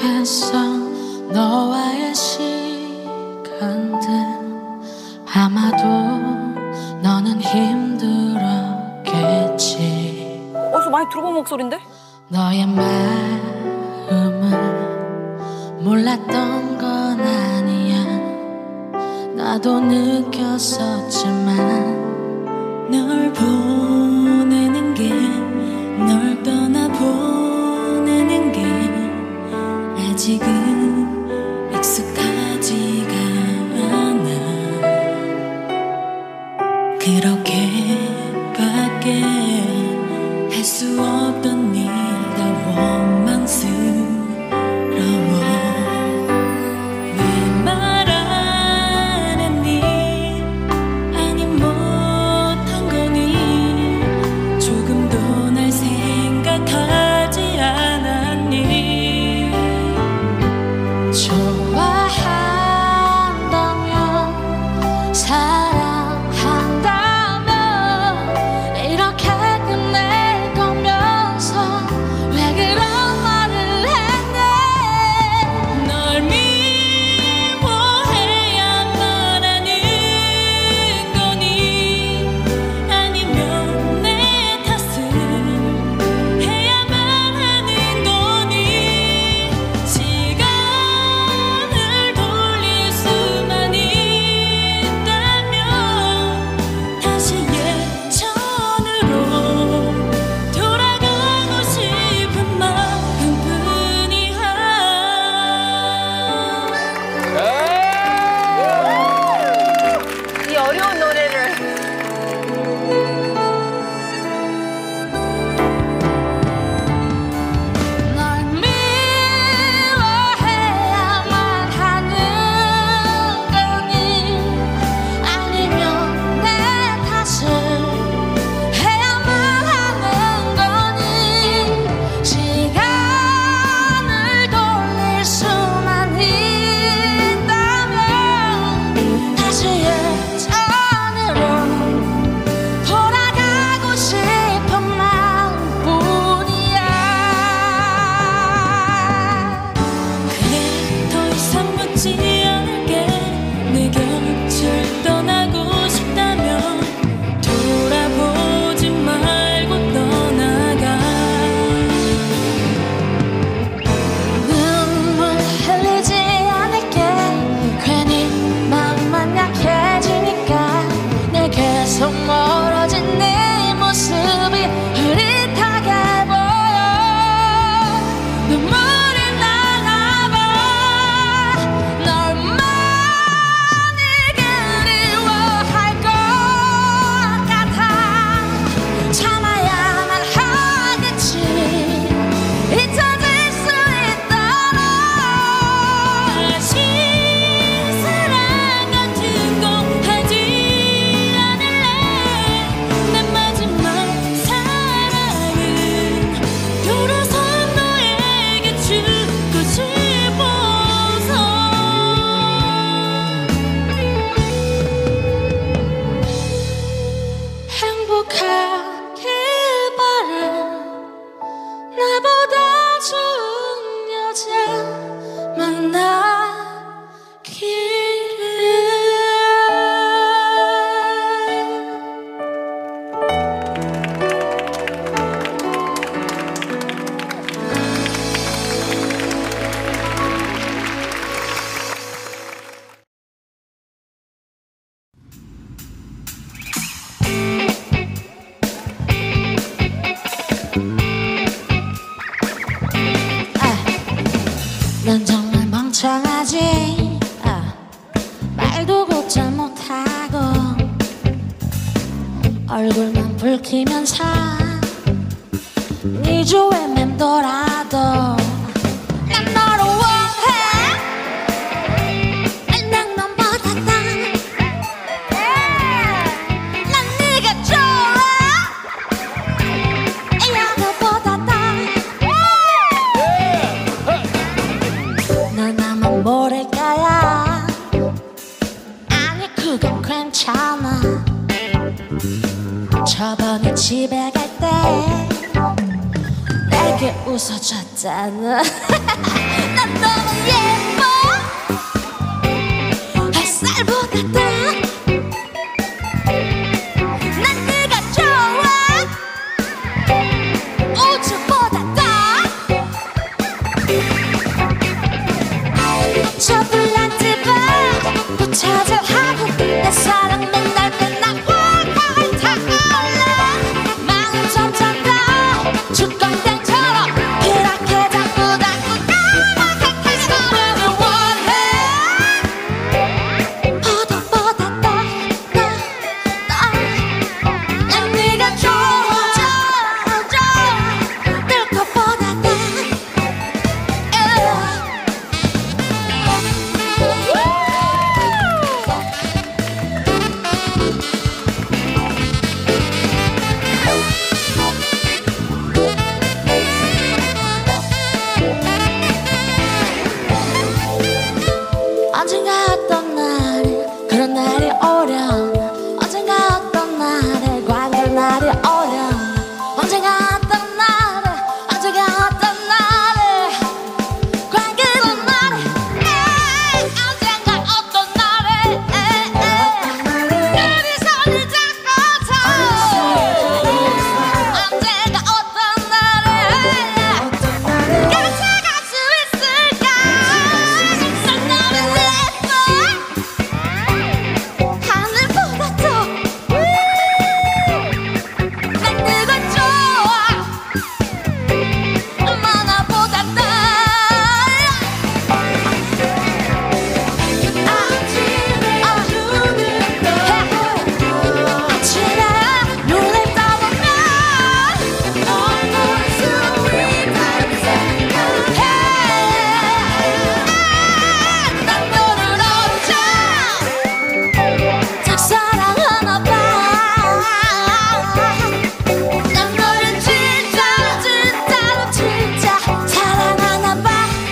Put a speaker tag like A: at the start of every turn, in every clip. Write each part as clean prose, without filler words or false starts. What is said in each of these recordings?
A: 행복했어. 너와의 시간들 아마도 너는 힘들었겠지.
B: 어디서 많이 들어본 목소리인데?
A: 너의 마음을 몰랐던 건 아니야. 나도 느꼈었지만
C: 널 보내는 게, 널 떠나보내는 게 아직은 익숙하지가 않아. 그렇게밖에 할 수 없던 네가 원망스러워. 왜 말 안 했니? 아니 못한 거니? 조금도 날 생각하지 않았니?
A: 좋아한다면 사랑한다면 이렇게 끝낼 거면서 왜 그런 말을 했네.
C: 널 미워해야만 하는 거니? 아니면 내 탓을 해야만 하는 거니? 시간을 돌릴 수만 있다면 다시 예전으로 돌아가고 싶은 마음뿐이야.
B: 이 어려운 노래를.
A: 널 미워해야만 하는 거니? 아니면 내 탓을 해야만 하는 거니? 시간을 돌릴 수만 있다면 다시 예전으로 돌아가고 싶은 마음뿐이야.
C: 그래, 더 이상 묻지 않을게. 내 곁을 떠나고 싶다면 돌아보지 말고 떠나가.
A: 눈물 흘리지 않을게. 괜히 마음만 약해지니까. 내게서 멀어진 네 모습이 흐릿하게 보여. 눈물이 나나봐. 널 많이 그리워할 것 같아. 참아야만 하겠지. 잊혀질 수 있도록.
C: 다시 사랑 같은 거 하지 않을래. 내 마지막 사랑은 돌아서 너에게 주고 싶어서.
A: 행복하길 바래. 나보다 좋은 여자 만나기를. 난 정말 멍청하지. 말도 곧잘 못하고 얼굴만 붉히면서 네 주에 맴돌아도 난 너를 원해. 난 넌보다 난 네가 좋아. 이야기보다 난 아마 모를까야. 아니 그건 괜찮아. 저번에 집에 갈 때 내 그렇게 웃어줬잖아. 난 너무 예뻐 햇살보다 더 난 네가 좋아 우주보다 더 저 불난 집에 부채질 하고 내 사랑 맨날 활활 타올라 마음 점점 더 주권대처럼 그렇게 자꾸 까맣게 서로를 원해 보다 더 난 네가 좋아 늘 것보다 더 언젠가 어떤 날에 그런 날이 오려나 언젠가 어떤 날에 관절 날이 오려나 언젠가 어떤 날에 관계는 날에 언젠가 어떤 날에 우리 손을 잡고서 언젠가 어떤 날에 같이 갈 수 있을까 난 너를 예뻐 하늘보다 더 난 네가 좋아 만화보다 더 아침에 눈을 떠보면 널 볼 수 있다는 생각해 난 너를 어쩜 짝사랑하나 봐 난 너를 진짜 사랑하나 봐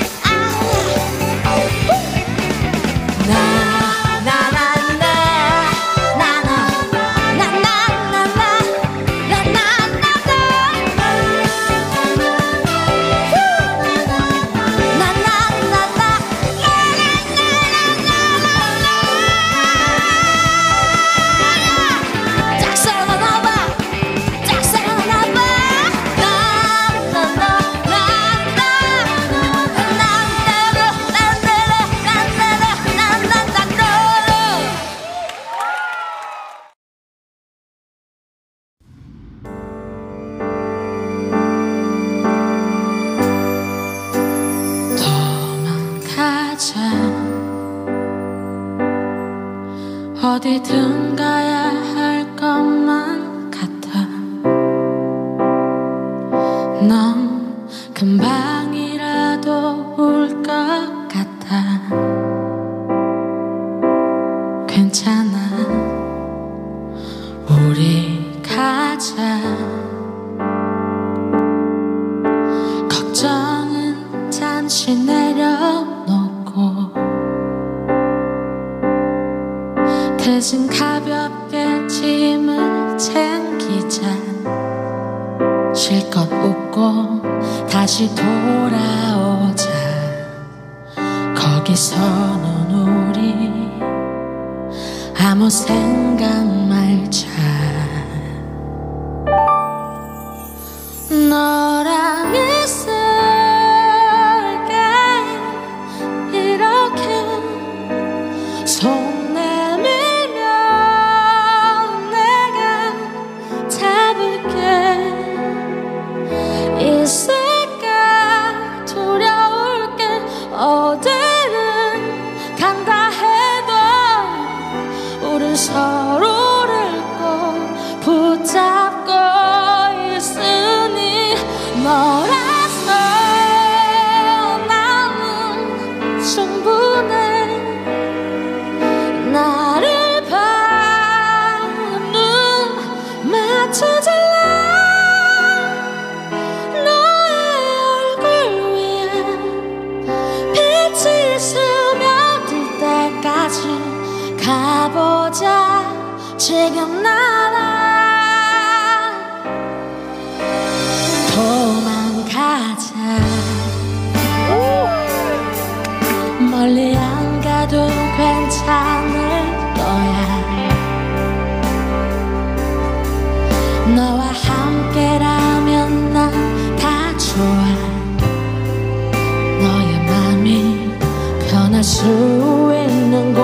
A: 도망가자 어디든 가야 할 것만 같아 넌 금방이라도 올 것 같아 괜찮아 우리 가자 걱정은 잠시 내려놓고 대신 가볍게 짐을 챙기자 실컷 웃고 다시 돌아오자 거기서는 우리 아무 생각 말자 너랑 있을게 이렇게 손 내밀면 내가 잡을게 있을까 두려울게 어디를 간다 해도 우린 서로를 꼭 붙잡고 있으니 너라서 나는 충분해 나를 봐 눈 맞춰줄래 너의 얼굴 위에 빛이 스며들 때까지 가보자 지금 나랑 도망가
C: 그래도 괜찮을 거야. 너와 함께라면 난 다 좋아. 너의 맘이 변할 수 있는 곳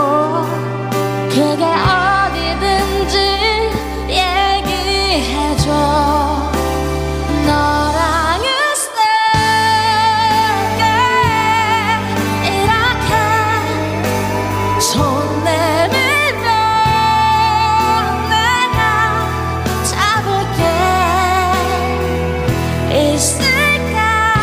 C: 그게 어디든지 얘기해줘. 너랑 있을게. 이렇게 손 내밀면 내가 잡을게. 있을까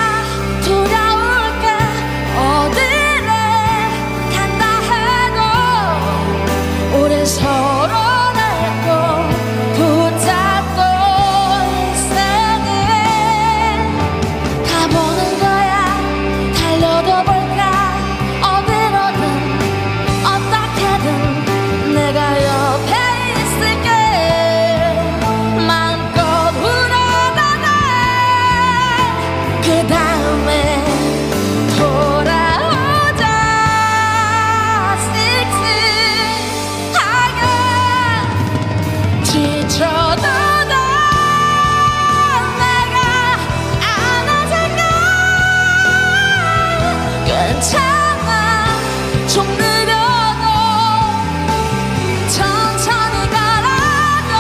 C: 두려울까 어디를 간다 해도 우린 서로를 꼭 붙잡고 있으니 가보는 거야. 달려도 볼까 어디로든 어떻게든 내가 옆에 있을게. 마음껏 울어봐봐. 그 다음에 돌아오자. 씩씩하게 지쳐도 넌 내가 안아줄게. 괜찮아 좀 느려도 천천히 가라고.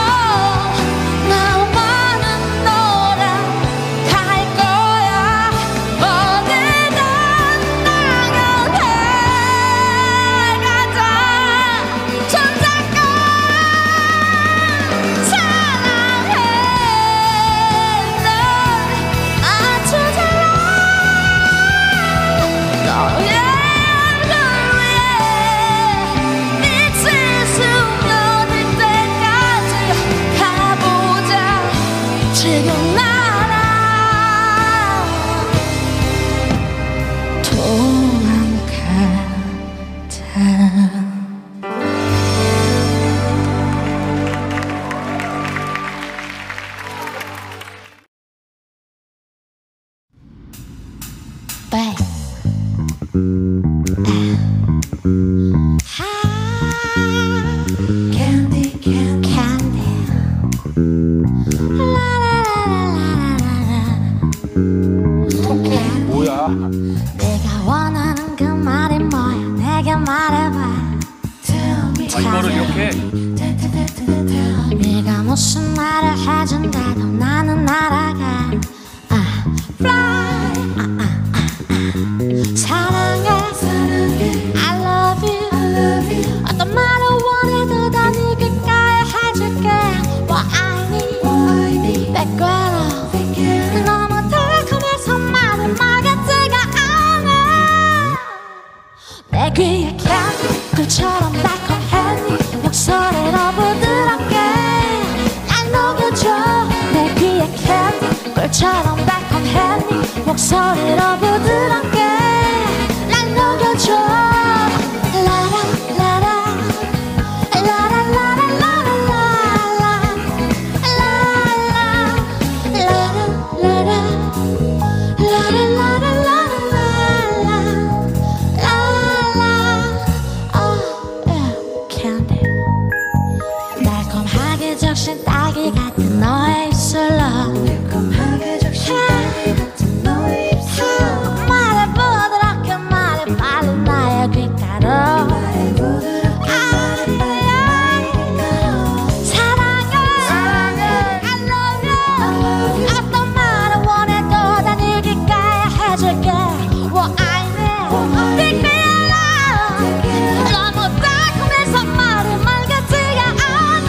C: 나만은 너랑 갈 거야. 어디든 나가게. 가자 손잡고 사랑해. 널 맞추잖아. 너의 얼굴 위에 빛을 스며들 때까지 가보자. 지금 나랑 도망가자. Candy, candy, candy.
D: 뭐야?
C: 내가 원하는 그 말이 뭐야? 내게 말해봐.
D: 이거를 이렇게
C: 네가 무슨 말을 해준다도 나는 날아가. Fly. 사랑해. I love you. 어떤 말을 원해도 다 네 귓가에 해줄게. What I need. 백과로 너무 달콤해서 말을 막았지가 않아. 내 귀에 candy 꿀처럼 달콤해. 목소리로 부드럽게 날 녹여줘. 내 귀에 candy 꿀처럼 달콤해. 목소리로 부드럽게 날 녹여줘. 라라 라라 라라 라라 달콤하게 적신 딸기 같은 너의 입술로 말해 부드럽게 말해 빨리 나의 귓가로 사랑해 I love you. 어떤 말을 원해도 다 네 귓가에 해줄게. What I need. Take me alive. 너무 달콤해서 말을 말같지가 않아.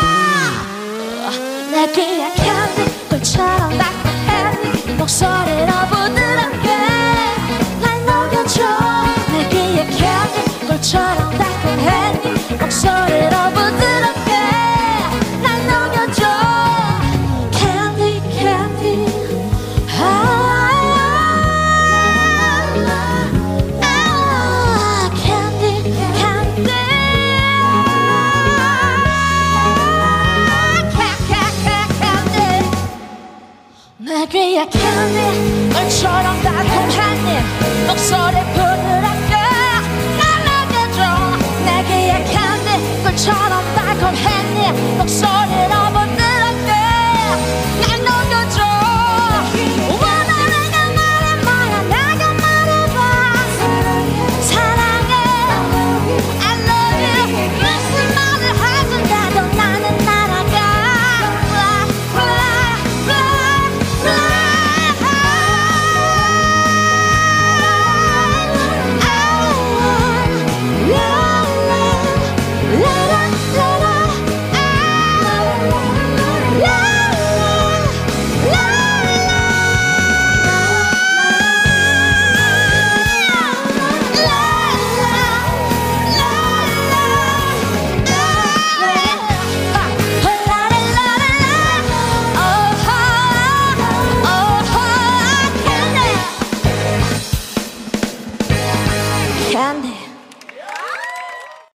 C: 내 귀에 candy 꿀처럼 달콤해. 목소리로 부드럽게 날 녹여줘. 내 귀에 candy 꿀처럼 달콤해. 목소리로 부드럽게 날 녹여줘. Candy candy. Candy candy. 내 귀에 candy